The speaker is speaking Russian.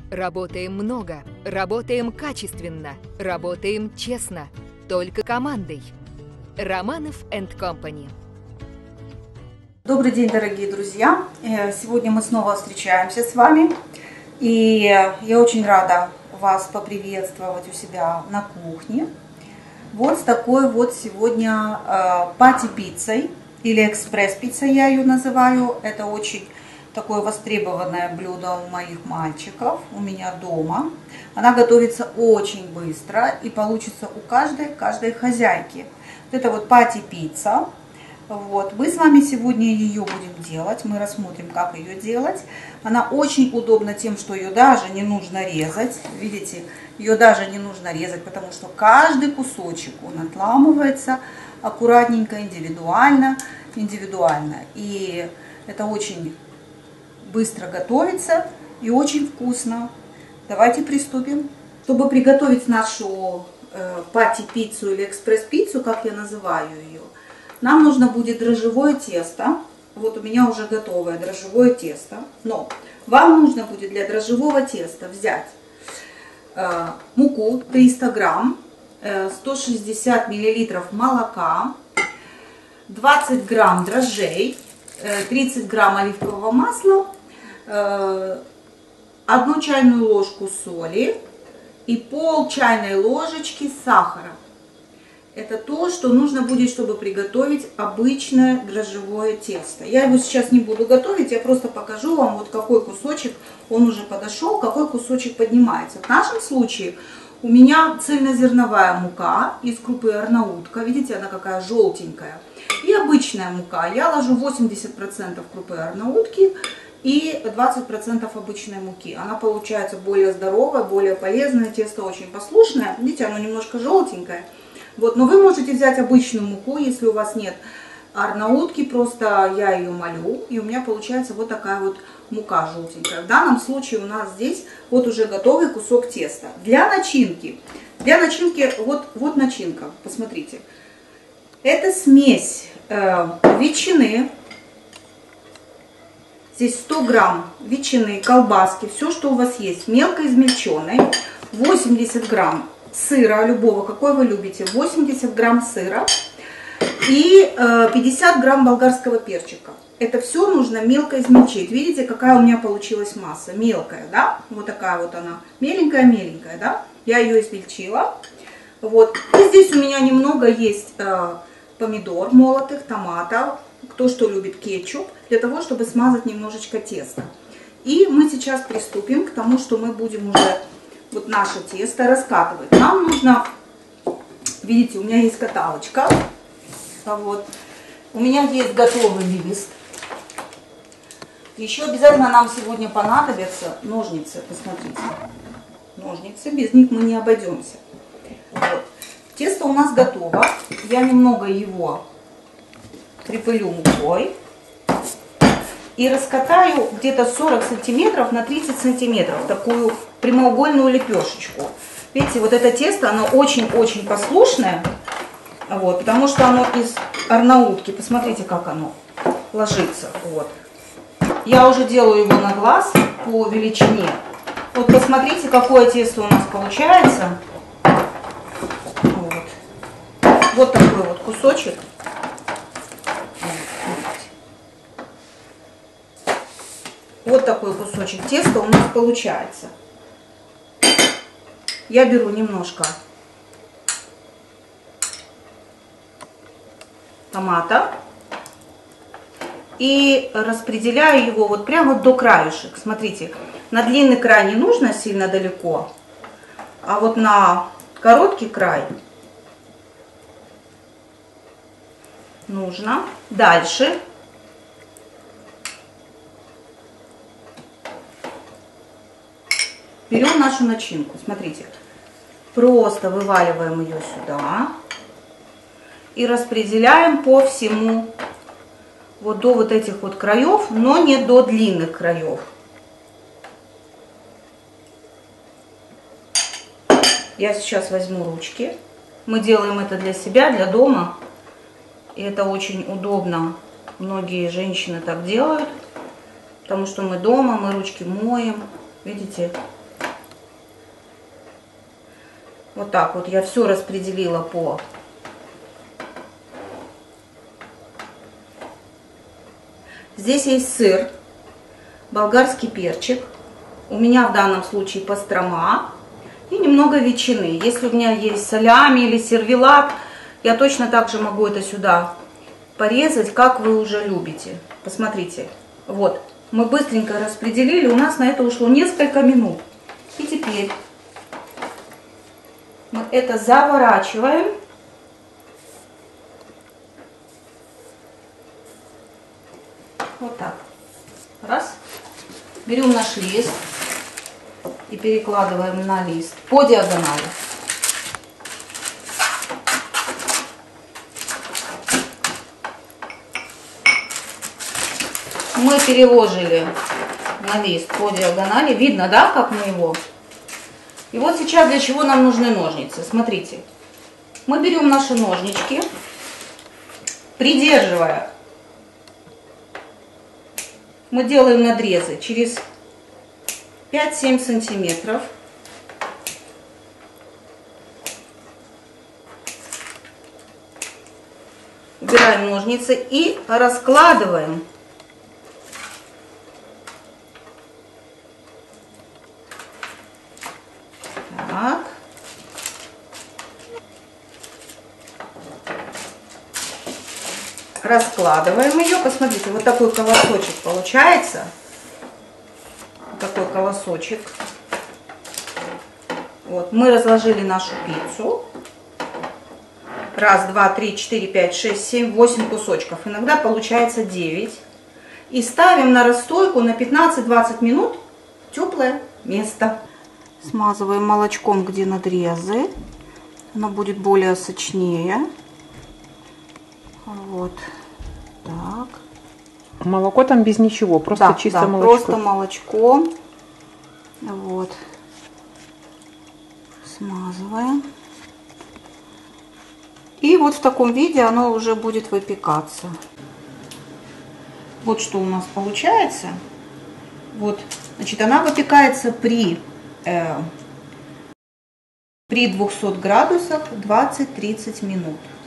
Работаем много, работаем качественно, работаем честно, только командой. Романов & Компани. Добрый день, дорогие друзья! Сегодня мы снова встречаемся с вами. И я очень рада вас поприветствовать у себя на кухне. Вот с такой вот сегодня пати-пиццей или экспресс-пиццей я ее называю. Это очень такое востребованное блюдо у моих мальчиков, у меня дома. Она готовится очень быстро и получится у каждой хозяйки. Вот это вот пати-пицца. Вот. Мы с вами сегодня ее будем делать. Мы рассмотрим, как ее делать. Она очень удобна тем, что ее даже не нужно резать. Видите, ее даже не нужно резать, потому что каждый кусочек, он отламывается аккуратненько, индивидуально. И это очень быстро готовится и очень вкусно. Давайте приступим. Чтобы приготовить нашу пати-пиццу или экспресс-пиццу, как я называю ее, нам нужно будет дрожжевое тесто. Вот у меня уже готовое дрожжевое тесто. Но вам нужно будет для дрожжевого теста взять муку 300 грамм, 160 миллилитров молока, 20 грамм дрожжей, 30 грамм оливкового масла, 1 чайную ложку соли и пол чайной ложечки сахара. Это то, что нужно будет, чтобы приготовить обычное дрожжевое тесто. Я его сейчас не буду готовить, я просто покажу вам, вот какой кусочек он уже подошел, какой кусочек поднимается. В нашем случае у меня цельнозерновая мука из крупы арнаутка. Видите, она какая желтенькая. И обычная мука. Я ложу 80% крупы арнаутки и 20% обычной муки. Она получается более здоровая, более полезная. Тесто очень послушное. Видите, оно немножко желтенькое. Вот, но вы можете взять обычную муку, если у вас нет арнаутки, просто я ее молю, и у меня получается вот такая вот мука желтенькая. В данном случае у нас здесь вот уже готовый кусок теста. Для начинки вот начинка, посмотрите. Это смесь ветчины, здесь 100 грамм ветчины, колбаски, все, что у вас есть, мелко измельченной, 80 грамм сыра любого, какой вы любите, 80 грамм сыра и 50 грамм болгарского перчика. Это все нужно мелко измельчить. Видите, какая у меня получилась масса? Мелкая, да? Вот такая вот она. Меленькая, да? Я ее измельчила. Вот. И здесь у меня немного есть помидор молотых, томатов. Кто что любит, кетчуп. Для того, чтобы смазать немножечко тесто. И мы сейчас приступим к тому, что мы будем уже вот наше тесто раскатывать. Нам нужно, видите, у меня есть каталочка. Вот. У меня есть готовый лист. Еще обязательно нам сегодня понадобятся ножницы. Посмотрите. Ножницы, без них мы не обойдемся. Вот. Тесто у нас готово. Я немного его припылю мукой. И раскатаю где-то 40 сантиметров на 30 сантиметров. Такую прямоугольную лепешечку. Видите, вот это тесто, оно очень-очень послушное. Вот, потому что оно из арнаутки. Посмотрите, как оно ложится. Вот. Я уже делаю его на глаз по величине. Вот посмотрите, какое тесто у нас получается. Вот такой вот кусочек. Вот такой кусочек теста у нас получается. Я беру немножко томата и распределяю его вот прямо до краешек. Смотрите, на длинный край не нужно сильно далеко, а вот на короткий край нужно. Дальше берем нашу начинку. Смотрите, просто вываливаем ее сюда и распределяем по всему, вот до вот этих вот краев, но не до длинных краев. Я сейчас возьму ручки. Мы делаем это для себя, для дома. И это очень удобно. Многие женщины так делают, потому что мы дома, мы ручки моем. Видите, Вот так вот я все распределила по... Здесь есть сыр, болгарский перчик, у меня в данном случае пастрома и немного ветчины. Если у меня есть салями или сервелат, я точно так же могу это сюда порезать, как вы уже любите. Посмотрите, вот, мы быстренько распределили, у нас на это ушло несколько минут. И теперь мы это заворачиваем. Вот так. Раз. Берем наш лист и перекладываем на лист по диагонали. Мы переложили на лист по диагонали. Видно, да, как мы его? И вот сейчас для чего нам нужны ножницы. Смотрите. Мы берем наши ножнички, придерживая. Мы делаем надрезы через 5-7 сантиметров. Убираем ножницы и раскладываем. Так. Раскладываем ее. Посмотрите, вот такой колосочек получается. Вот такой колосочек. Вот, мы разложили нашу пиццу. Раз, два, три, четыре, пять, шесть, семь, 8 кусочков. Иногда получается 9. И ставим на расстойку на 15-20 минут в теплое место. Смазываем молочком, где надрезы. Оно будет более сочнее. Вот. Так. Молоко там без ничего, просто Да, чисто да, молочко. Просто молочко. Вот. Смазываем. И вот в таком виде оно уже будет выпекаться. Вот что у нас получается. Вот, значит, она выпекается при 200 градусах 20-30 минут.